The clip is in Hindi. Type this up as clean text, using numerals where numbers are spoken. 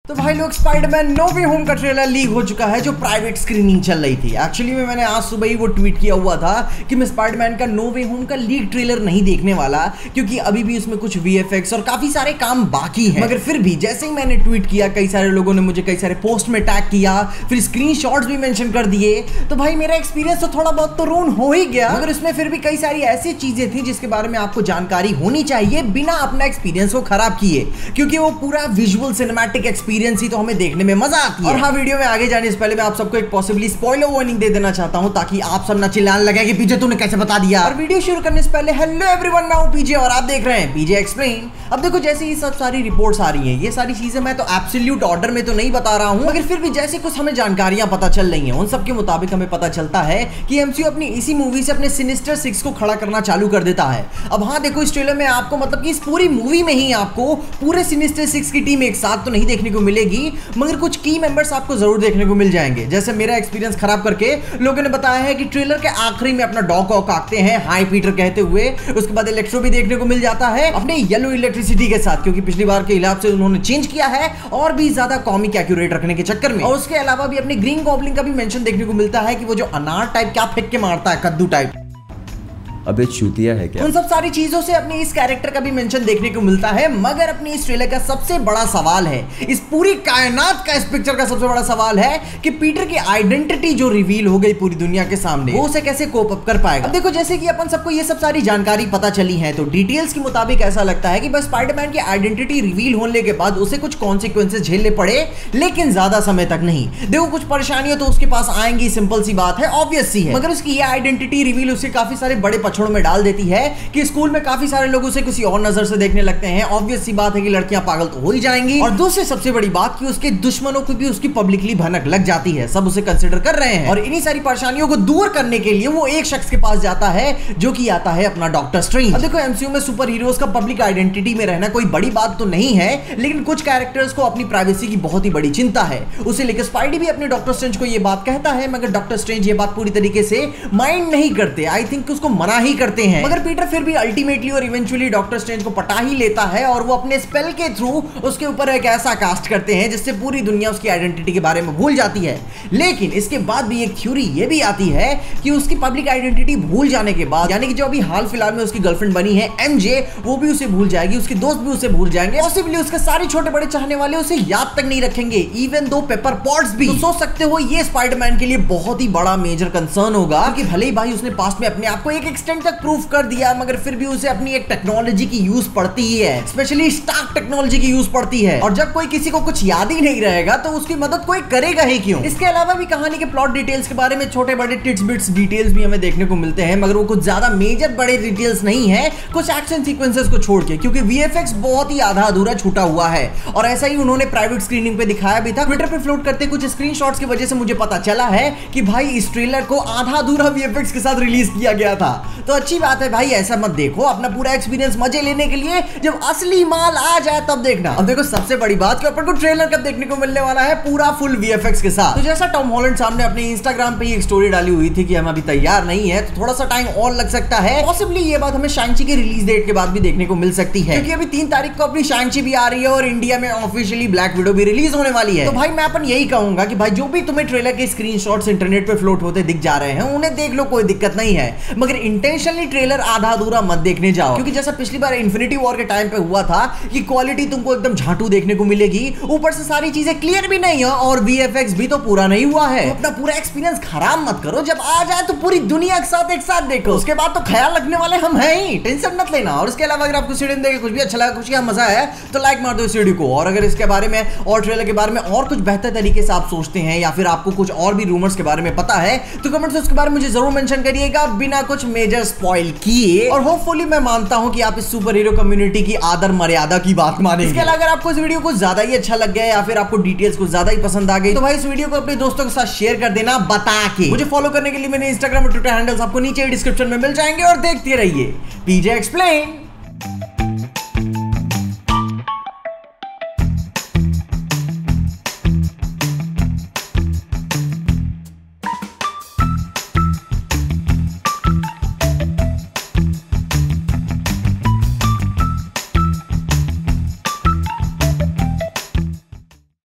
तो भाई लोग स्पाइडरमैन नो वे होम का ट्रेलर लीक हो चुका है जो प्राइवेट स्क्रीनिंग चल रही थी। एक्चुअली में मैंने आज सुबह ही वो ट्वीट किया हुआ था कि मैं स्पाइडरमैन का नो वे होम का लीक ट्रेलर नहीं देखने वाला क्योंकि अभी भी उसमें कुछ वीएफएक्स और काफी सारे काम बाकी हैं। मगर फिर भी जैसे ही मैंने ट्वीट किया कई सारे लोगों ने मुझे कई सारे पोस्ट में टैग किया, फिर स्क्रीनशॉट्स भी मेंशन कर दिए, तो भाई मेरा एक्सपीरियंस तो थोड़ा बहुत तो रून हो ही गया। मगर उसमें फिर भी कई सारी ऐसी चीजें थी जिसके बारे में आपको जानकारी होनी चाहिए बिना अपना एक्सपीरियंस को खराब किए, क्योंकि वो पूरा विजुअल सिनेमैटिक एक्सपीरियंस ही तो हमें देखने में मजा आती है। और हाँ, वीडियो में आगे जाने से पहले मैं आप सबको एक पॉसिबली स्पॉइलर वार्निंग दे देना चाहता हूं ताकि आप सब ना चिल्लाने लगे कि पीजे तूने कैसे बता दिया। और वीडियो शुरू करने से पहले हेलो एवरीवन, मैं हूं पीजे और आप देख रहे हैं पीजे एक्सप्लेन। अब देखो, जैसे ये सब सारी रिपोर्ट्स आ रही हैं, ये सारी चीजें मैं तो एब्सोल्यूट ऑर्डर में तो नहीं बता रहा हूं, मगर फिर भी जैसे कुछ हमें जानकारियां पता चल रही हैं उन सब के मुताबिक हमें पता चलता है कि एमसीयू अपनी इसी मूवी से अपने सिनिस्टर 6 को खड़ा करना चालू कर देता है। अब हाँ देखो, इस ट्रेलर में आपको मतलब कि इस पूरी मूवी में ही आपको पूरे सिनिस्टर 6 की टीम एक साथ तो नहीं देखने को मिलेगी, मगर कुछ की मेंबर्स आपको जरूर देखने को मिल जाएंगे। जैसे मेरा एक्सपीरियंस खराब करके लोगों ने बताया है कि ट्रेलर के आखिरी में अपना डॉग को काटते हैं हाई पीटर कहते हुए, उसके बाद इलेक्ट्रो भी देखने को मिल जाता है अपने येलो इलेक्ट्रिसिटी के साथ, क्योंकि पिछली बार के हिसाब से उन्होंने चेंज किया है और भी ज्यादा कॉमिक एक्यूरेट रखने के चक्कर में। और उसके अलावा भी अपने ग्रीन गॉब्लिन का भी मेंशन देखने को मिलता है कि वो जो अनार टाइप क्या फेंक के मारता है, कद्दू टाइप, अबे चूतिया है क्या? उन सब सारी चीजों से अपने इस कैरेक्टर का भी मेंशन देखने को मिलता है। मगर अपने इस ट्रेलर का सबसे बड़ा सवाल है, इस पूरी कायनात का, इस पिक्चर का सबसे बड़ा सवाल है कि पीटर की आइडेंटिटी जो रिवील हो गई पूरी दुनिया के सामने, वो उसे कैसे कोप अप कर पाएगा। अब देखो, जैसे कि अपन सबको ये सब सारी जानकारी पता चली है, तो डिटेल्स के मुताबिक ऐसा लगता है कि बस स्पाइडरमैन की आइडेंटिटी रिवील होने के बाद उसे कुछ कॉन्सिक्वेंसेस झेलने पड़े, लेकिन ज्यादा समय तक नहीं। देखो, कुछ परेशानियां तो उसके पास आएंगी, सिंपल सी बात है, ऑब्वियस सी है, मगर उसकी ये आइडेंटिटी रिवील उसे काफी सारे बड़े पछड़ों में डाल देती है कि स्कूल में काफी सारे लोग उसे किसी और नजर से देखने लगते हैं। ऑब्वियस सी बात है कि लड़कियां पागल तो हो ही जाएंगी, और दूसरी सबसे बड़ी बात कि उसके दुश्मनों को भी उसकी पब्लिकली भनक लग जाती है, सब उसे कंसीडर कर रहे हैं। और इन्हीं सारी परेशानियों को दूर करने के लिए वो एक शख्स के पास जाता है जो कि आता है अपना डॉक्टर स्ट्रेंज। अब देखो, एमसीयू में सुपर हीरोज का पब्लिक आइडेंटिटी में रहना कोई बड़ी बात तो नहीं है, लेकिन कुछ कैरेक्टर्स को अपनी प्राइवेसी की बहुत ही बड़ी चिंता है। उसे लेकर स्पाइडी भी अपने डॉक्टर स्ट्रेंज को यह बात कहता है, मगर डॉक्टर स्ट्रेंज ये बात पूरी तरीके से माइंड नहीं करते। आई थिंक उसको मना ही करते हैं, मगर पीटर फिर भी अल्टीमेटली और इवेंचुअली डॉक्टर स्ट्रेंज को पटा ही लेता है और वो अपने स्पेल के थ्रू उसके ऊपर एक ऐसा कास्ट करते हैं जिससे पूरी दुनिया उसकी आइडेंटिटी के बारे में भूल जाती है। लेकिन इसके बाद भी एक थ्योरी ये भी आती है कि उसकी पब्लिक आइडेंटिटी भूल जाने के बाद, यानी कि जो अभी हाल फिलहाल में उसकी गर्लफ्रेंड बनी है एमजे, वो भी उसे भूल जाएगी, उसके दोस्त भी उसे भूल जाएंगे, पॉसिबली उसके सारे छोटे बड़े चाहने वाले उसे याद तक नहीं रखेंगे, इवन दो पेपर पॉट्स भी। तो सोच सकते हो ये स्पाइडरमैन के लिए बहुत ही बड़ा मेजर कंसर्न होगा, क्योंकि भले ही भाई उसने पास्ट में अपने आप को एक एक्सटेंट तक प्रूव कर दिया, मगर फिर भी उसे अपनी एक टेक्नोलॉजी की यूज पड़ती ही है, स्पेशली स्टार्क टेक्नोलॉजी की यूज पड़ती है। और जब कोई किसी को कुछ याद ही नहीं रहेगा तो उसकी मदद कोई करेगा ही क्यों। इसके अलावा भी कहानी के प्लॉट डिटेल्स के बारे में छोटे बड़े टिट्स बिट्स डिटेल्स भी हमें देखने को मिलते हैं, मगर वो कुछ ज्यादा मेजर बड़े डिटेल्स नहीं है, कुछ एक्शन सीक्वेंसेस को छोड़ के, क्योंकि वीएफएक्स बहुत ही आधा अधूरा छूटा हुआ है। और ऐसा ही उन्होंने प्राइवेट स्क्रीनिंग पे दिखाया भी था। ट्विटर पे फ्लोट करते कुछ स्क्रीनशॉट्स की वजह से मुझे पता चला है कि भाई इस ट्रेलर को आधा अधूरा वीएफएक्स के साथ रिलीज किया गया था। तो अच्छी बात है भाई, ऐसा मत देखो, अपना पूरा एक्सपीरियंस मजे लेने के लिए जब असली माल आ जाए तब देखना। अब देखो, सबसे बड़ी बात कि अपन को ट्रेलर कब देखने को मिलने वाला है, पूरा फुल वीएफएक्स के साथ। तो जैसा टॉम हॉलैंड सामने अपने इंस्टाग्राम पे एक स्टोरी डाली हुई थी कि हम अभी तैयार नहीं है, तो थोड़ा सा टाइम और लग सकता है। पॉसिबली ये बात हमें शांची के रिलीज डेट के बाद भी देखने को मिल सकती है, क्योंकि अभी 3 तारीख को अपनी शांची भी आ रही है और इंडिया में ऑफिशियली ब्लैक विडो भी रिलीज होने वाली है। तो भाई मैं अपन यही कहूंगा कि भाई जो भी तुम्हें ट्रेलर के स्क्रीनशॉट्स इंटरनेट पे फ्लोट होते दिख जा रहे हैं उन्हें देख लो, कोई दिक्कत नहीं है, मगर इंटेंशनली ट्रेलर आधा अधूरा मत देखने जाओ, क्योंकि जैसा पिछली बार इन्फिनिटी वॉर के टाइम पे हुआ था कि क्वालिटी तुमको एकदम झाटू देखने को मिलेगी, ऊपर से सारी चीजें क्लियर भी नहीं है और वीएफएक्स भी तो पूरा नहीं हुआ है। तो अपना पूरा एक्सपीरियंस खराब मत करो, जब आ जाए तो पूरी दुनिया के साथ एक साथ देखो, उसके बाद तो ख्याल रखने वाले हम हैं ही, टेंशन मत लेना। और इसके अलावा अगर आपको वीडियो देख के कुछ भी अच्छा लगा, कुछ क्या मजा आया, तो लाइक मार दो इस वीडियो को। और अगर इसके बारे में और ट्रेलर के बारे में और कुछ बेहतर तरीके से आप सोचते हैं या फिर आपको कुछ और भी रूमर्स के बारे में पता है, तो कमेंट्स में उसके बारे में मुझे जरूर मेंशन करिएगा बिना कुछ मेजर स्पॉइल किए। और होपफुली मैं मानता हूं कि आप इस सुपर हीरो कम्युनिटी की आदर मर्यादा की बात मानेंगे। इसके अलावा अगर आपको इस वीडियो को ज्यादा ही अच्छा लग गया या फिर आपको डिटेल्स को ज्यादा ही पसंद आ गई, तो भाई इस वीडियो को अपने दोस्तों के साथ शेयर कर देना बता के। मुझे फॉलो करने के लिए मेरे इंस्टाग्राम और ट्विटर हैंडल्स आपको नीचे डिस्क्रिप्शन में मिल जाएंगे, और देखते रहिए पीजे एक्सप्लेन।